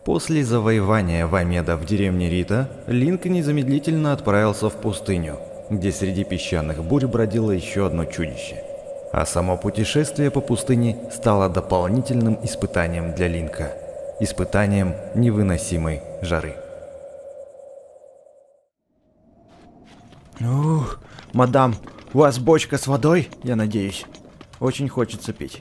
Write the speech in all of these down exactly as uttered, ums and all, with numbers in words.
После завоевания Вамеда в деревне Рита, Линк незамедлительно отправился в пустыню, где среди песчаных бурь бродило еще одно чудище. А само путешествие по пустыне стало дополнительным испытанием для Линка. Испытанием невыносимой жары. Ух, мадам, у вас бочка с водой, я надеюсь? Очень хочется пить.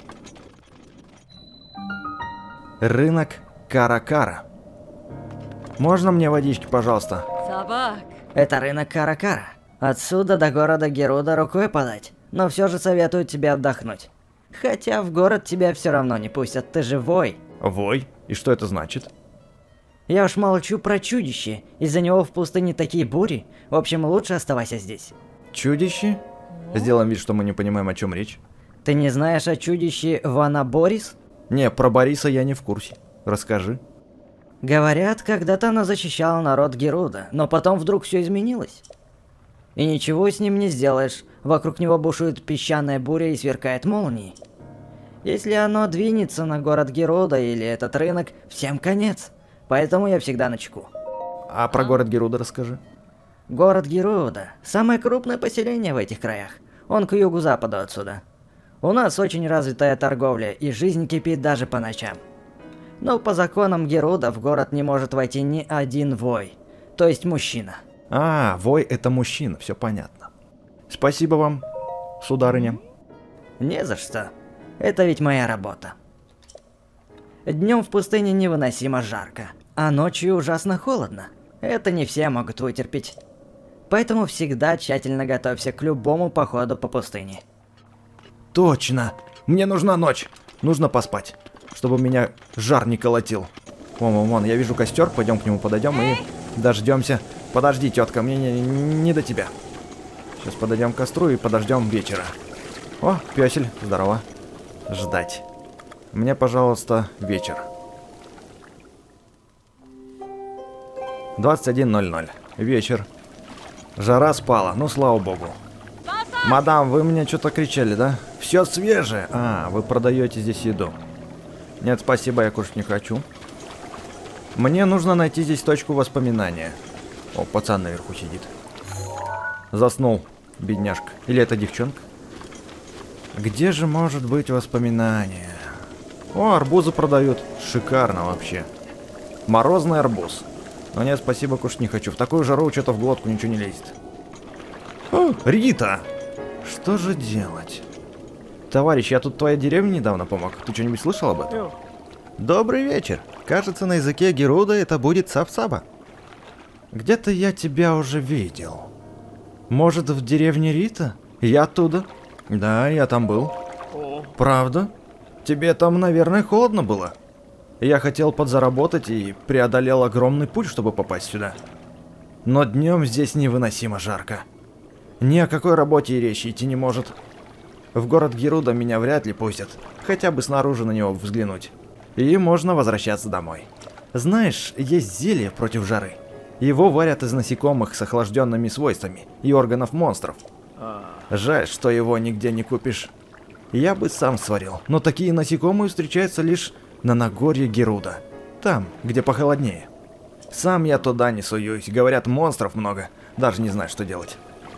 Рынок Кара-Кара. Можно мне водички, пожалуйста? Собак. Это рынок Кара-Кара. Отсюда до города Геруда рукой подать. Но все же советую тебе отдохнуть. Хотя в город тебя все равно не пустят, ты же вой. Вой? И что это значит? Я уж молчу про чудище. Из-за него в пустыне такие бури. В общем, лучше оставайся здесь. Чудище? Сделаем вид, что мы не понимаем, о чем речь. Ты не знаешь о чудище Вана Борис? Не, про Бориса я не в курсе. Расскажи. Говорят, когда-то она защищала народ Геруда, но потом вдруг все изменилось. И ничего с ним не сделаешь. Вокруг него бушует песчаная буря и сверкает молнией. Если оно двинется на город Геруда или этот рынок, всем конец. Поэтому я всегда начеку. А про город Геруда расскажи. Город Геруда – самое крупное поселение в этих краях. Он к югу-западу отсюда. У нас очень развитая торговля, и жизнь кипит даже по ночам. Но по законам Геруда в город не может войти ни один вой, то есть мужчина. А, вой это мужчина, все понятно. Спасибо вам, сударыня. Не за что. Это ведь моя работа. Днем в пустыне невыносимо жарко, а ночью ужасно холодно. Это не все могут вытерпеть. Поэтому всегда тщательно готовься к любому походу по пустыне. Точно! Мне нужна ночь. Нужно поспать, чтобы меня жар не колотил. Вон, вон, вон, я вижу костер, пойдем к нему подойдем и дождемся. Подожди, тетка, мне не, не до тебя. Сейчас подойдем к костру и подождем вечера. О, пёсель, здорово. Ждать. Мне, пожалуйста, вечер. двадцать один ноль ноль. Вечер. Жара спала, ну слава богу. Мадам, вы мне что-то кричали, да? Все свежее. А, вы продаете здесь еду. Нет, спасибо, я кушать не хочу. Мне нужно найти здесь точку воспоминания. О, пацан наверху сидит. Заснул, бедняжка. Или это девчонка? Где же может быть воспоминание? О, арбузы продают. Шикарно вообще. Морозный арбуз. Но нет, спасибо, кушать не хочу. В такую жару что-то в глотку ничего не лезет. О, Рита! Что же делать? Товарищ, я тут твоей деревне недавно помог. Ты что-нибудь слышал об этом? Добрый вечер. Кажется, на языке Геруда это будет Сап-Саба. Где-то я тебя уже видел. Может, в деревне Рита? Я оттуда. Да, я там был. Правда? Тебе там, наверное, холодно было? Я хотел подзаработать и преодолел огромный путь, чтобы попасть сюда. Но днем здесь невыносимо жарко. Ни о какой работе и речи идти не может. В город Геруда меня вряд ли пустят. Хотя бы снаружи на него взглянуть. И можно возвращаться домой. Знаешь, есть зелье против жары. Его варят из насекомых с охлажденными свойствами и органов монстров. Жаль, что его нигде не купишь. Я бы сам сварил, но такие насекомые встречаются лишь на Нагорье Геруда. Там, где похолоднее. Сам я туда не суюсь. Говорят, монстров много. Даже не знаю, что делать.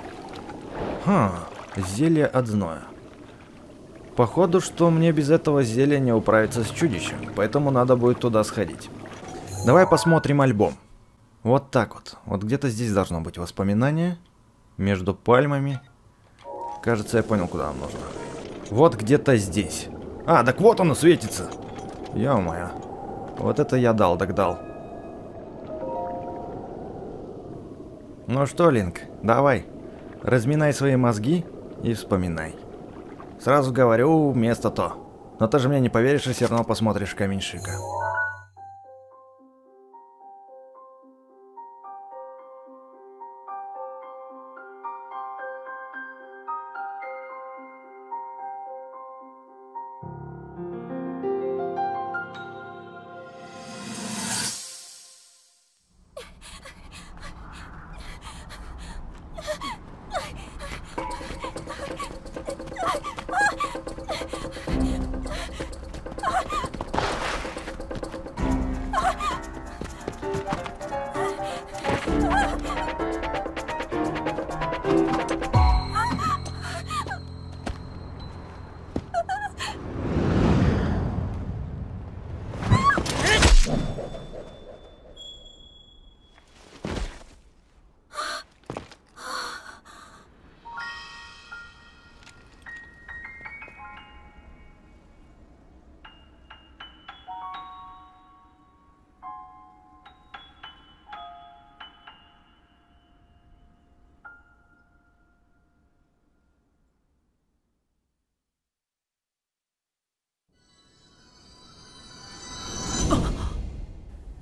Хм, зелье от зноя. Походу, что мне без этого зелья не управиться с чудищем, поэтому надо будет туда сходить. Давай посмотрим альбом. Вот так вот. Вот где-то здесь должно быть воспоминание. Между пальмами. Кажется, я понял, куда нам нужно. Вот где-то здесь. А, так вот оно светится. Ё-моё. Вот это я дал, так дал. Ну что, Линк, давай. Разминай свои мозги и вспоминай. Сразу говорю, место то. Но ты же мне не поверишь и все равно посмотришь каменщика.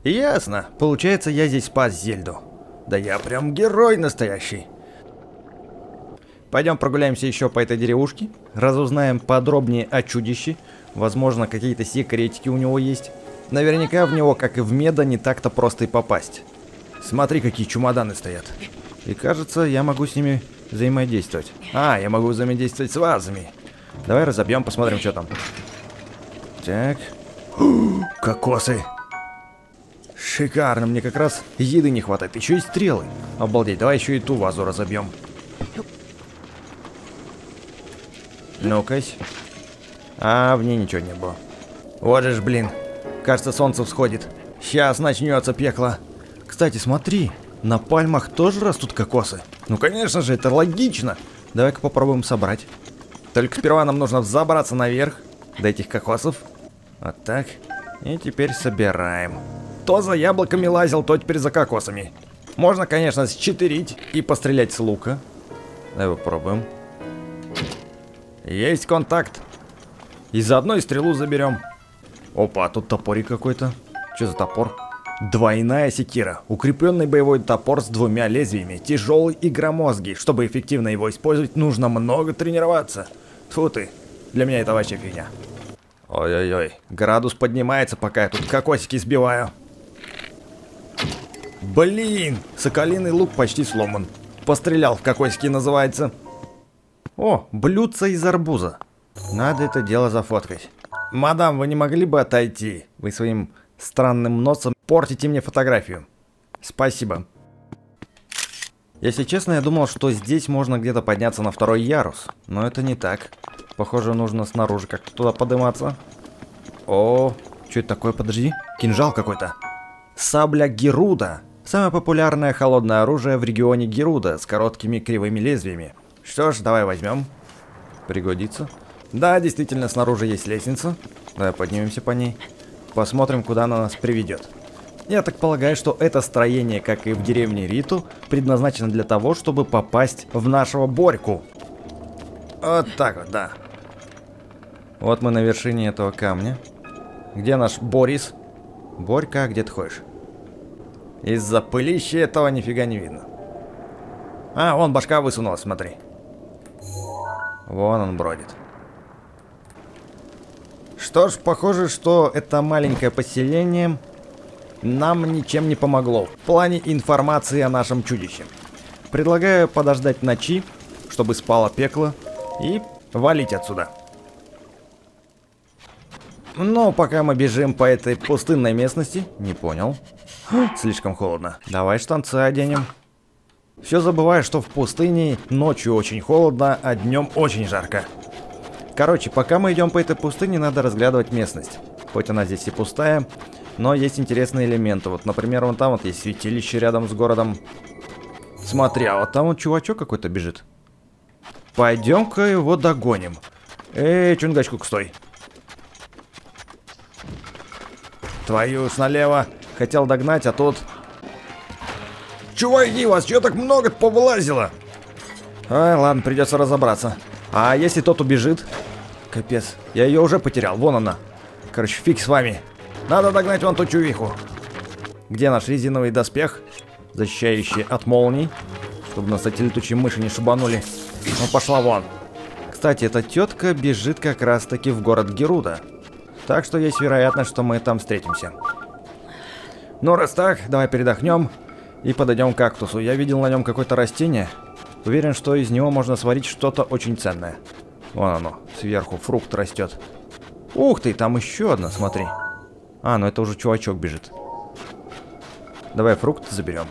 Ясно. Получается, я здесь спас Зельду. Да я прям герой настоящий. Пойдем прогуляемся еще по этой деревушке. Разузнаем подробнее о чудище. Возможно, какие-то секретики у него есть. Наверняка в него, как и в Меда, не так-то просто и попасть. Смотри, какие чемоданы стоят. И кажется, я могу с ними взаимодействовать. А, я могу взаимодействовать с вазами. Давай разобьем, посмотрим, что там. Так. Кокосы. Шикарно, мне как раз еды не хватает. Еще и стрелы. Обалдеть, давай еще и ту вазу разобьем. Ну-кась. А, в ней ничего не было. Вот же ж, блин. Кажется, солнце всходит. Сейчас начнется пекло. Кстати, смотри. На пальмах тоже растут кокосы. Ну, конечно же, это логично. Давай-ка попробуем собрать. Только сперва нам нужно взобраться наверх до этих кокосов. Вот так. И теперь собираем. То за яблоками лазил, то теперь за кокосами. Можно, конечно, счетырить и пострелять с лука. Давай попробуем. Есть контакт. И заодно и стрелу заберем. Опа, тут топорик какой-то. Что за топор? Двойная секира. Укрепленный боевой топор с двумя лезвиями. Тяжелый и громоздкий. Чтобы эффективно его использовать, нужно много тренироваться. Тьфу ты. Для меня это вообще фигня. Ой-ой-ой. Градус поднимается, пока я тут кокосики сбиваю. Блин. Соколиный лук почти сломан. Пострелял в кокосики, называется. О, блюдце из арбуза. Надо это дело зафоткать. Мадам, вы не могли бы отойти? Вы своим странным носом портите мне фотографию. Спасибо. Если честно, я думал, что здесь можно где-то подняться на второй ярус. Но это не так. Похоже, нужно снаружи как-то туда подниматься. О, что это такое? Подожди. Кинжал какой-то. Сабля Геруда. Самое популярное холодное оружие в регионе Геруда с короткими кривыми лезвиями. Что ж, давай возьмем. Пригодится. Да, действительно, снаружи есть лестница. Давай поднимемся по ней. Посмотрим, куда она нас приведет. Я так полагаю, что это строение, как и в деревне Риту, предназначено для того, чтобы попасть в нашего Борьку. Вот так вот, да. Вот мы на вершине этого камня. Где наш Борис? Борька, где ты ходишь? Из-за пылища этого нифига не видно. А, вон башка высунулась, смотри. Вон он бродит. Что ж, похоже, что это маленькое поселение нам ничем не помогло в плане информации о нашем чудище. Предлагаю подождать ночи, чтобы спало пекло, и валить отсюда. Но пока мы бежим по этой пустынной местности... Не понял. Слишком холодно. Давай штанцы оденем. Все забываю, что в пустыне ночью очень холодно, а днем очень жарко. Короче, пока мы идем по этой пустыне, надо разглядывать местность. Хоть она здесь и пустая, но есть интересные элементы. Вот, например, вон там вот есть святилище рядом с городом. Смотри, а вот там вот чувачок какой-то бежит. Пойдем-ка его догоним. Эй, Чунгачкук, стой. Твою ж налево. Хотел догнать, а тут... Чуваки, вас чё так много повылазило? Ай, ладно, придется разобраться. А если тот убежит? Капец, я ее уже потерял, вон она. Короче, фиг с вами. Надо догнать вон ту чувиху. Где наш резиновый доспех, защищающий от молний, чтобы нас эти летучие мыши не шибанули. Ну, пошла вон. Кстати, эта тетка бежит как раз таки в город Геруда. Так что есть вероятность, что мы там встретимся. Ну, раз так, давай передохнем и подойдем к кактусу. Я видел на нем какое-то растение. Уверен, что из него можно сварить что-то очень ценное. Вон оно, сверху фрукт растет. Ух ты, там еще одна, смотри. А, ну это уже чувачок бежит. Давай фрукт заберем.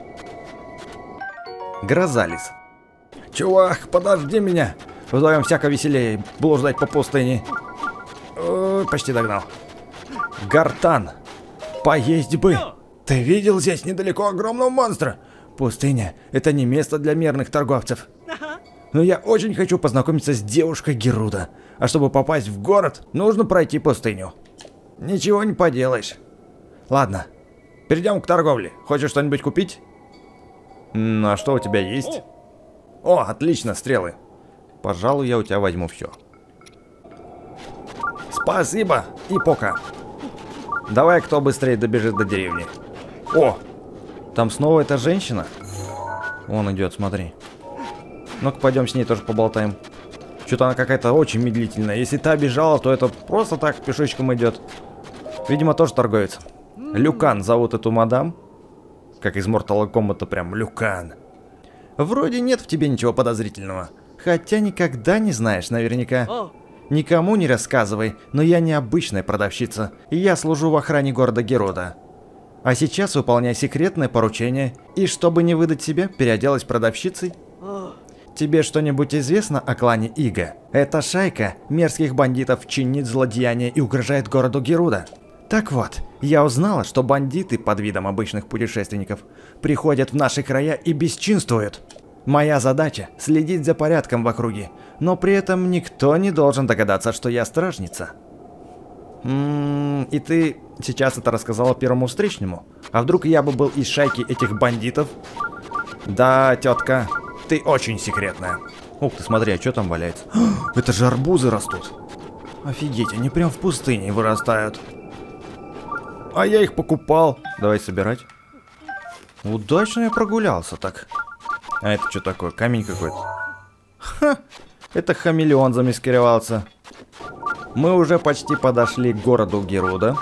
Грозалис. Чувак, подожди меня. Вдвоем всяко веселее блуждать по пустыне. О, почти догнал. Гартан. Поесть бы. Ты видел здесь недалеко огромного монстра? Пустыня — это не место для мирных торговцев. Но я очень хочу познакомиться с девушкой Геруда. А чтобы попасть в город, нужно пройти пустыню. Ничего не поделаешь. Ладно, перейдем к торговле. Хочешь что-нибудь купить? Ну, а что у тебя есть? О, отлично, стрелы. Пожалуй, я у тебя возьму все. Спасибо и пока. Давай, кто быстрее добежит до деревни. О! Там снова эта женщина. Вон идет, смотри. Ну-ка, пойдем с ней тоже поболтаем. Что-то она какая-то очень медлительная. Если та бежала, то это просто так пешочком идет. Видимо, тоже торговец. Люкан зовут эту мадам. Как из Mortal Kombat, прям Люкан. Вроде нет в тебе ничего подозрительного. Хотя никогда не знаешь наверняка. Никому не рассказывай, но я не обычная продавщица. Я служу в охране города Геруда. А сейчас выполняй секретное поручение. И чтобы не выдать себя, переоделась продавщицей. Тебе что-нибудь известно о клане Ига? Эта шайка мерзких бандитов чинит злодеяния и угрожает городу Геруда. Так вот, я узнала, что бандиты под видом обычных путешественников приходят в наши края и бесчинствуют. Моя задача – следить за порядком в округе, но при этом никто не должен догадаться, что я стражница. Ммм, и ты сейчас это рассказала первому встречному? А вдруг я бы был из шайки этих бандитов? Да, тетка, ты очень секретная. Ух ты, смотри, а что там валяется? Это же арбузы растут. Офигеть, они прям в пустыне вырастают. А я их покупал. Давай собирать. Удачно я прогулялся так. А это что такое? Камень какой-то. Ха! Это хамелеон замаскировался. Мы уже почти подошли к городу Геруда.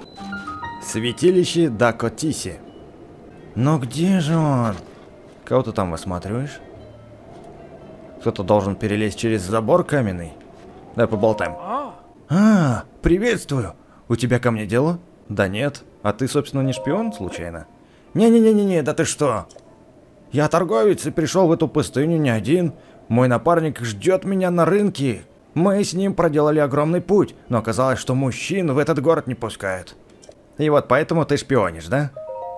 Святилище Дакотиси. Но где же он? Кого ты там высматриваешь? Кто-то должен перелезть через забор каменный. Давай поболтаем. А, приветствую. У тебя ко мне дело? Да нет. А ты, собственно, не шпион, случайно? Не-не-не-не, да ты что? Я торговец и пришел в эту пустыню не один. Мой напарник ждет меня на рынке. Мы с ним проделали огромный путь, но оказалось, что мужчин в этот город не пускают. И вот поэтому ты шпионишь, да?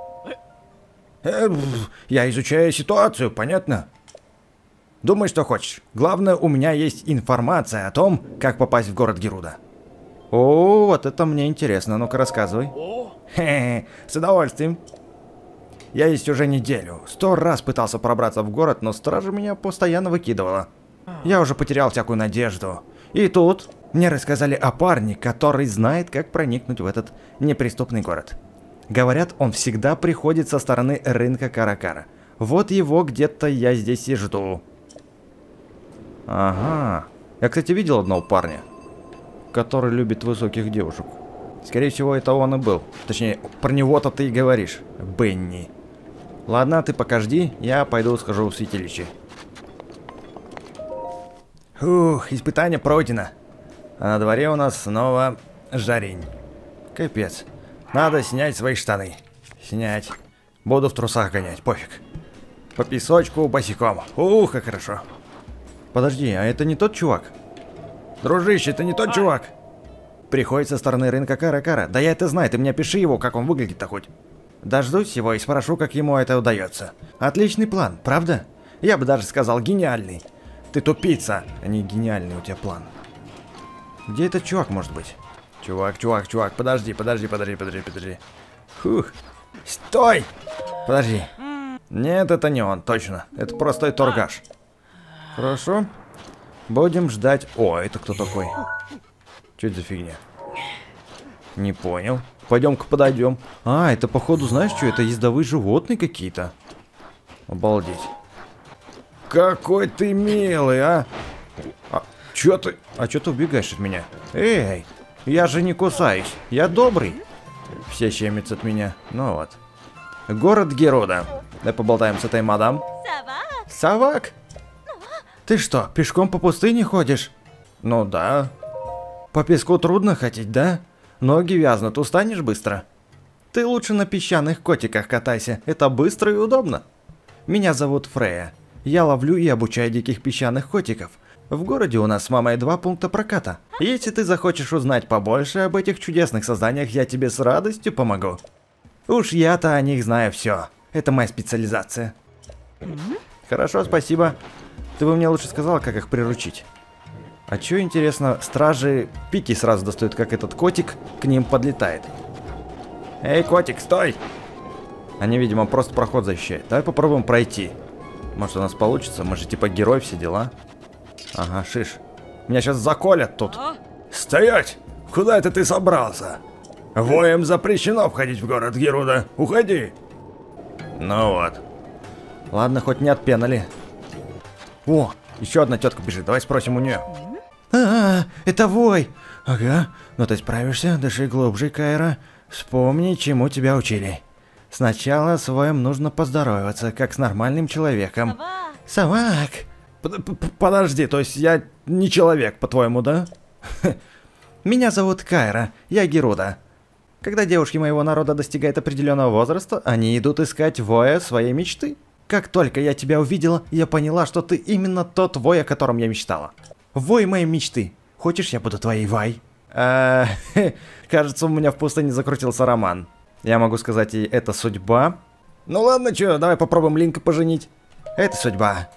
Э, я изучаю ситуацию, понятно? Думай, что хочешь. Главное, у меня есть информация о том, как попасть в город Геруда. О, вот это мне интересно. Ну-ка, рассказывай. Хе-хе, с удовольствием. Я есть уже неделю. Сто раз пытался пробраться в город, но стража меня постоянно выкидывала. Я уже потерял всякую надежду. И тут мне рассказали о парне, который знает, как проникнуть в этот неприступный город. Говорят, он всегда приходит со стороны рынка Каракара. Вот его где-то я здесь и жду. Ага. Я, кстати, видел одного парня, который любит высоких девушек. Скорее всего, это он и был. Точнее, про него-то ты и говоришь, Бенни. Ладно, ты пока жди, я пойду схожу в святилище. Ух, испытание пройдено. А на дворе у нас снова жарень. Капец. Надо снять свои штаны. Снять. Буду в трусах гонять, пофиг. По песочку босиком. Ух, как хорошо. Подожди, а это не тот чувак? Дружище, это не тот чувак. Приходит со стороны рынка Каракара. Да я это знаю, ты мне опиши его, как он выглядит-то хоть. Дождусь его и спрошу, как ему это удается. Отличный план, правда? Я бы даже сказал гениальный. Ты тупица, а не гениальный у тебя план. Где этот чувак может быть? Чувак, чувак, чувак, подожди, подожди, подожди, подожди, подожди. Фух. Стой! Подожди. Нет, это не он, точно. Это простой торгаш. Хорошо. Будем ждать. О, это кто такой? Что это за фигня? Не понял. Пойдем-ка подойдем. А, это походу, знаешь что? Это ездовые животные какие-то. Обалдеть. Какой ты милый, а? А чё ты? А чё ты убегаешь от меня? Эй, я же не кусаюсь. Я добрый. Все щемятся от меня. Ну вот. Город Геруда. Давай поболтаем с этой мадам. Савак. Савак? Ты что, пешком по пустыне ходишь? Ну да. По песку трудно ходить, да? Ноги вязнут, устанешь быстро. Ты лучше на песчаных котиках катайся, это быстро и удобно. Меня зовут Фрея. Я ловлю и обучаю диких песчаных котиков. В городе у нас с мамой два пункта проката. Если ты захочешь узнать побольше об этих чудесных созданиях, я тебе с радостью помогу. Уж я-то о них знаю все. Это моя специализация. Хорошо, спасибо. Ты бы мне лучше сказала, как их приручить. А чё, интересно, стражи пики сразу достают, как этот котик к ним подлетает. Эй, котик, стой! Они, видимо, просто проход защищают. Давай попробуем пройти. Может, у нас получится? Мы же типа герой, все дела. Ага, шиш. Меня сейчас заколят тут. Стоять! Куда это ты собрался? Воем запрещено входить в город Геруда. Уходи. Ну вот. Ладно, хоть не отпенали. О, еще одна тетка бежит. Давай спросим у нее. А, это вой. Ага. Ну ты справишься. Дыши глубже, Кайра. Вспомни, чему тебя учили. Сначала с воем нужно поздороваться, как с нормальным человеком. Совак. Подожди, то есть я не человек, по-твоему, да? Меня зовут Кайра. Я Геруда. Когда девушки моего народа достигают определенного возраста, они идут искать воя своей мечты. Как только я тебя увидела, я поняла, что ты именно тот вой, о котором я мечтала. Вой моей мечты. Хочешь, я буду твоей вай? А, кажется, у меня в пустыне закрутился роман. Я могу сказать ей, это судьба. Ну ладно, чё, давай попробуем Линка поженить. Это судьба.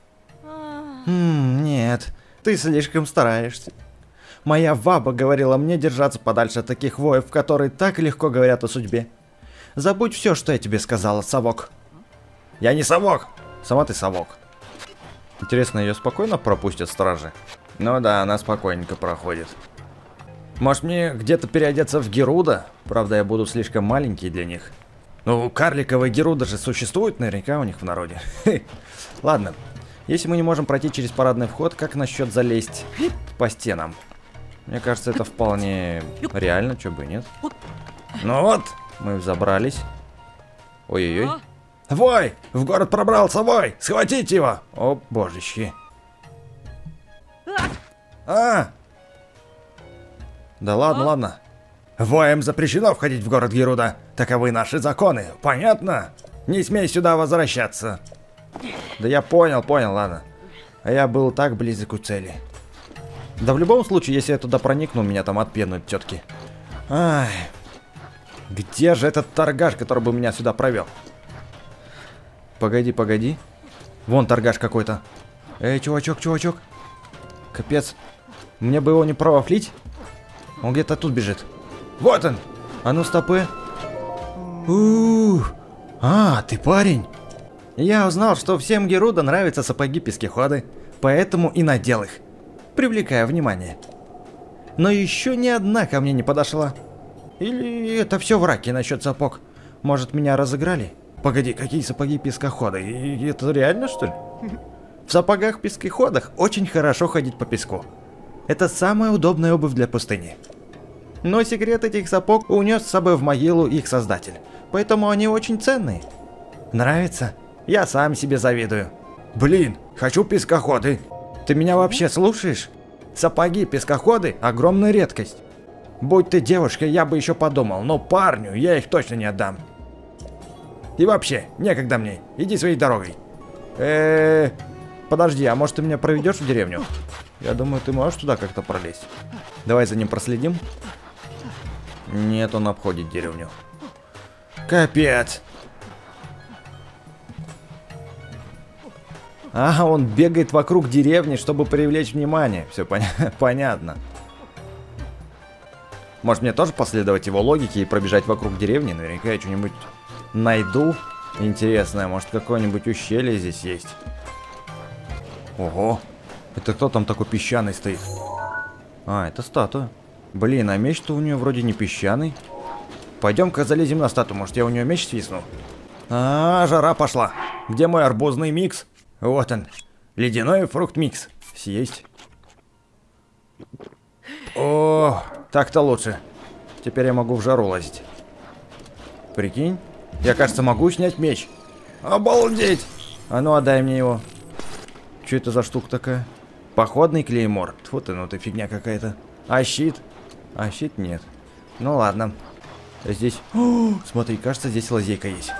Хм, нет, ты слишком стараешься. Моя баба говорила мне держаться подальше от таких воев, которые так легко говорят о судьбе. Забудь все, что я тебе сказала, совок. Я не совок. Сама ты совок. Интересно, ее спокойно пропустят стражи? Ну да, она спокойненько проходит. Может мне где-то переодеться в Геруда? Правда, я буду слишком маленький для них. Ну, карликовые Геруда же существуют наверняка у них в народе. Ладно, если мы не можем пройти через парадный вход, как насчет залезть по стенам? Мне кажется, это вполне реально, чё бы и нет. Ну вот, мы взобрались. Ой-ой-ой. Вой! В город пробрался вой! Схватите его! О, божечки. А! Да ладно, ладно. Воем запрещено входить в город Геруда. Таковы наши законы, понятно? Не смей сюда возвращаться. Да я понял, понял, ладно. А я был так близок к цели. Да в любом случае, если я туда проникну, меня там отпенут тетки. Ай. Где же этот торгаш, который бы меня сюда провел? Погоди, погоди. Вон торгаш какой-то. Эй, чувачок, чувачок. Капец. Мне бы его не провафлить. Он где-то тут бежит. Вот он. А ну, стопы. Ух. А, ты парень. Я узнал, что всем Геруда нравятся сапоги-пескиходы. Поэтому и надел их. Привлекая внимание. Но еще ни одна ко мне не подошла. Или это все враки насчет сапог? Может, меня разыграли? Погоди, какие сапоги-пескоходы? И это реально, что ли? В сапогах-пескоходах очень хорошо ходить по песку. Это самая удобная обувь для пустыни. Но секрет этих сапог унес с собой в могилу их создатель. Поэтому они очень ценные. Нравится? Я сам себе завидую. Блин, хочу пескоходы. Ты меня вообще слушаешь? Сапоги-пескоходы – огромная редкость. Будь ты девушкой, я бы еще подумал, но парню я их точно не отдам. И вообще, некогда мне, иди своей дорогой. Э, подожди, а может ты меня проведешь в деревню? Я думаю, ты можешь туда как-то пролезть. Давай за ним проследим. Нет, он обходит деревню. Капец. А, он бегает вокруг деревни, чтобы привлечь внимание. Все поня понятно. Может мне тоже последовать его логике и пробежать вокруг деревни? Наверняка я что-нибудь найду интересное. Может какое-нибудь ущелье здесь есть. Ого. Это кто там такой песчаный стоит? А, это статуя. Блин, а меч-то у нее вроде не песчаный. Пойдем-ка залезем на статую. Может я у нее меч свистну? А, жара пошла. Где мой арбузный микс? Вот он. Ледяной фрукт-микс. Съесть. О, так-то лучше. Теперь я могу в жару лазить. Прикинь. Я, кажется, могу снять меч. Обалдеть! А ну, отдай мне его. Что это за штука такая? Походный клеймор. Тьфу ты, ну ты фигня какая-то. А щит? А щит нет. Ну ладно. Здесь... О, смотри, кажется, здесь лазейка есть.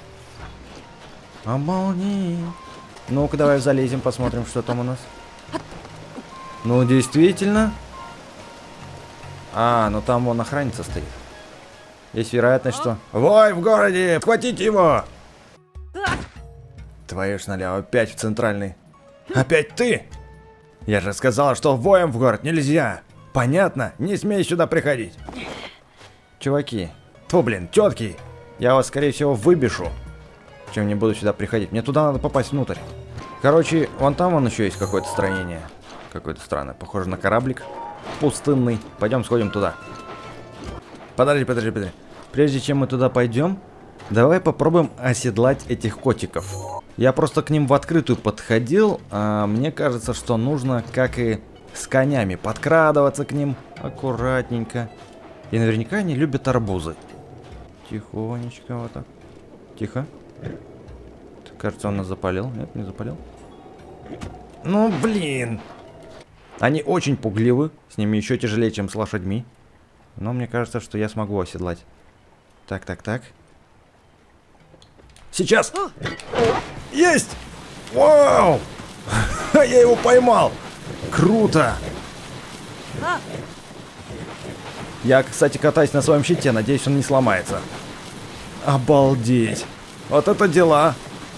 Обалдеть. Ну-ка, давай залезем, посмотрим, что там у нас. Ну, действительно. А, ну там вон охранница стоит. Есть вероятность, что... Вой в городе! Хватите его! Твою ж налево, опять в центральный. Опять ты? Я же сказала, что воем в город нельзя. Понятно? Не смей сюда приходить. Чуваки. Тьфу, блин, тетки. Я вас, скорее всего, выбешу. Чем не буду сюда приходить. Мне туда надо попасть внутрь. Короче, вон там вон еще есть какое-то строение. Какое-то странное. Похоже на кораблик. Пустынный. Пойдем сходим туда. Подожди, подожди, подожди. Прежде чем мы туда пойдем, давай попробуем оседлать этих котиков. Я просто к ним в открытую подходил, а мне кажется, что нужно, как и с конями, подкрадываться к ним аккуратненько. И наверняка они любят арбузы. Тихонечко вот так. Тихо. Кажется, он нас запалил. Нет, не запалил. Ну, блин. Они очень пугливы. С ними еще тяжелее, чем с лошадьми. Но мне кажется, что я смогу оседлать. Так, так, так. Сейчас! Есть! Вау! Я его поймал! Круто! Я, кстати, катаюсь на своем щите. Надеюсь, он не сломается. Обалдеть! Вот это дела!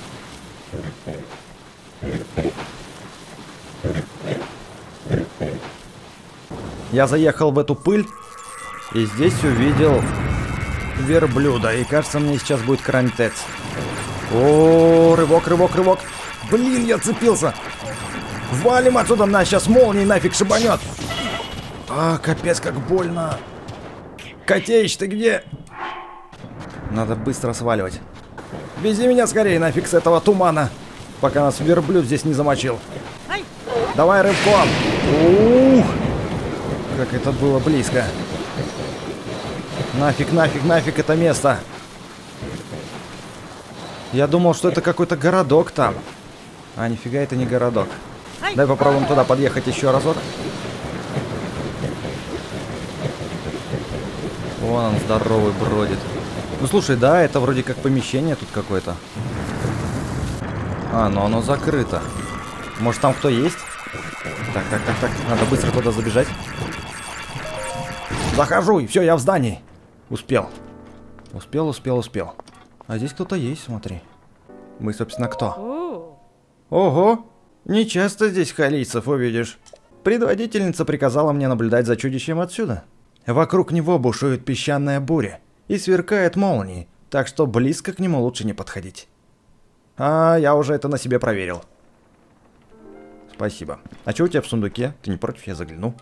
Я заехал в эту пыль и здесь увидел верблюда. И кажется, мне сейчас будет крантец. О, рывок, рывок, рывок. Блин, я цепился. Валим отсюда, нас сейчас молнией нафиг шибанет. А, капец, как больно. Котеич, ты где? Надо быстро сваливать. Вези меня скорее нафиг с этого тумана, пока нас верблюд здесь не замочил. Давай рывком. Ух, как это было близко. Нафиг, нафиг, нафиг это место. Я думал, что это какой-то городок там. А, нифига, это не городок. Дай попробуем туда подъехать еще разок. Вон он, здоровый, бродит. Ну, слушай, да, это вроде как помещение тут какое-то. А, но оно закрыто. Может, там кто есть? Так, так, так, так. Надо быстро туда забежать. Захожу, и все, я в здании. Успел. Успел, успел, успел. А здесь кто-то есть, смотри. Мы, собственно, кто? Ого! Не часто здесь халийцев увидишь. Предводительница приказала мне наблюдать за чудищем отсюда. Вокруг него бушует песчаная буря и сверкает молнии, так что близко к нему лучше не подходить. А, я уже это на себе проверил. Спасибо. А что у тебя в сундуке? Ты не против, я загляну?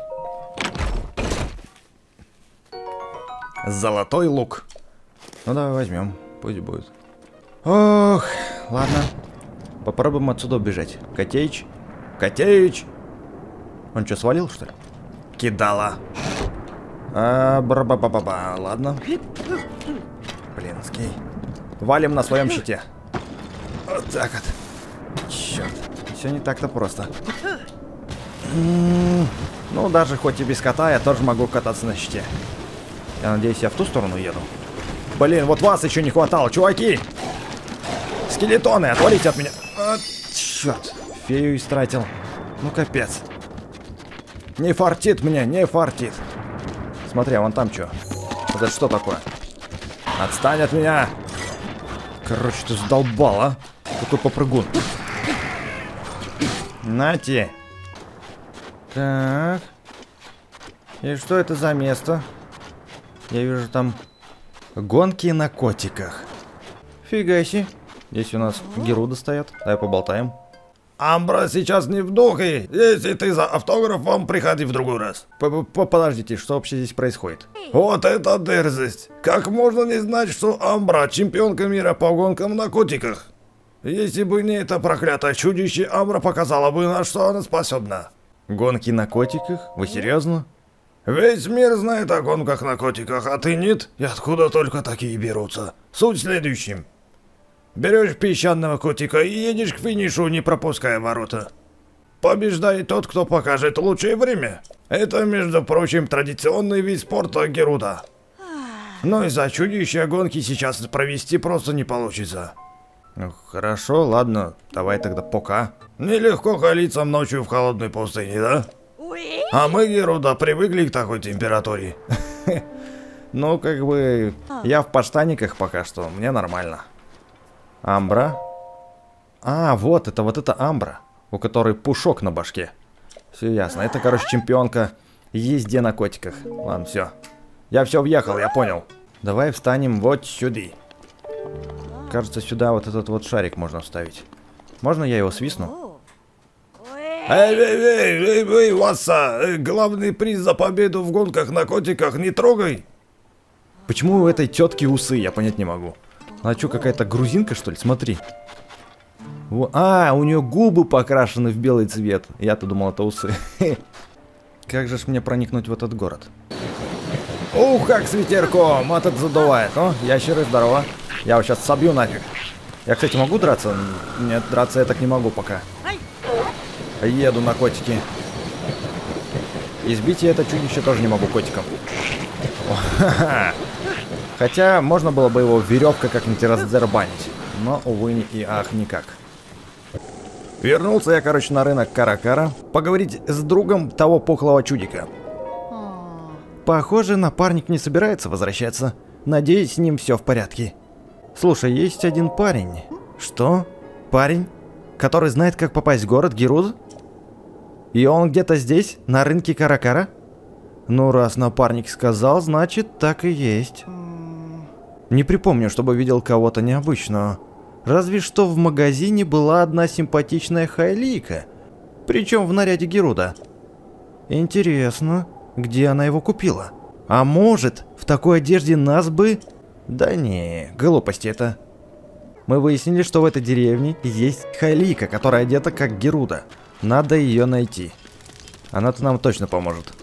Золотой лук. Ну давай возьмем, пусть будет. Ох, ладно. Попробуем отсюда убежать. Котеич. Котеич. Он что, свалил, что ли? Кидала. А, бра-ба-ба-ба-ба. Ладно. Блинский. Валим на своем щите. Вот так вот. Черт. Все не так-то просто. М-м-м. Ну, даже хоть и без кота, я тоже могу кататься на щите. Я надеюсь, я в ту сторону еду. Блин, вот вас еще не хватало, чуваки! Скелетоны, отвалите от меня. А, черт, фею истратил. Ну, капец. Не фартит мне, не фартит. Смотри, а вон там что? Это что такое? Отстань от меня! Короче, ты задолбал, а? Какой попрыгун. Нате. Так. И что это за место? Я вижу там гонки на котиках. Фига себе. Здесь у нас Геруда стоят. Давай поболтаем. Амбра сейчас не в духе. Если ты за автографом, приходи в другой раз. Подождите, что вообще здесь происходит? Вот это дерзость. Как можно не знать, что Амбра чемпионка мира по гонкам на котиках? Если бы не это проклятое чудище, Амбра показала бы, на что она способна. Гонки на котиках? Вы серьезно? Весь мир знает о гонках на котиках, а ты нет? И откуда только такие берутся? Суть в следующем. Берешь песчаного котика и едешь к финишу, не пропуская ворота. Побеждает тот, кто покажет лучшее время. Это, между прочим, традиционный вид спорта Геруда. Но из-за чудища гонки сейчас провести просто не получится. Ну, хорошо, ладно, давай тогда пока. Нелегко халиться ночью в холодной пустыне, да? А мы, Геруда, привыкли к такой температуре. Ну, как бы, я в подштаниках пока что, мне нормально. Амбра? А, вот, это вот это Амбра, у которой пушок на башке. Все ясно, это, короче, чемпионка езде на котиках. Ладно, все. Я все въехал, я понял. Давай встанем вот сюда. Кажется, сюда вот этот вот шарик можно вставить. Можно я его свистну? Эй, эй, эй, эй, эй, Васа, главный приз за победу в гонках на котиках не трогай. Почему у этой тетки усы, я понять не могу. Она что, какая-то грузинка, что ли? Смотри. Во... А, у нее губы покрашены в белый цвет. Я-то думал, это усы. Как же ж мне проникнуть в этот город? Ух, как с ветерком, этот задувает. О, ящеры, здорово. Я его сейчас собью нафиг. Я, кстати, могу драться? Нет, драться я так не могу пока. Еду на котике. Избить я это чудище тоже не могу котиком. Хотя можно было бы его веревкой как-нибудь раздербанить. Но, увы, и ах, никак. Вернулся я, короче, на рынок Каракара поговорить с другом того пухлого чудика. Похоже, напарник не собирается возвращаться. Надеюсь, с ним все в порядке. Слушай, есть один парень. Что? Парень? Который знает, как попасть в город Геруда? И он где-то здесь, на рынке Каракара? Ну, раз напарник сказал, значит, так и есть. Не припомню, чтобы видел кого-то необычного. Разве что в магазине была одна симпатичная Хайлика. Причем в наряде Геруда. Интересно, где она его купила? А может, в такой одежде нас бы... Да не, глупости это. Мы выяснили, что в этой деревне есть Хайлика, которая одета как Геруда. Надо ее найти. Она-то нам точно поможет.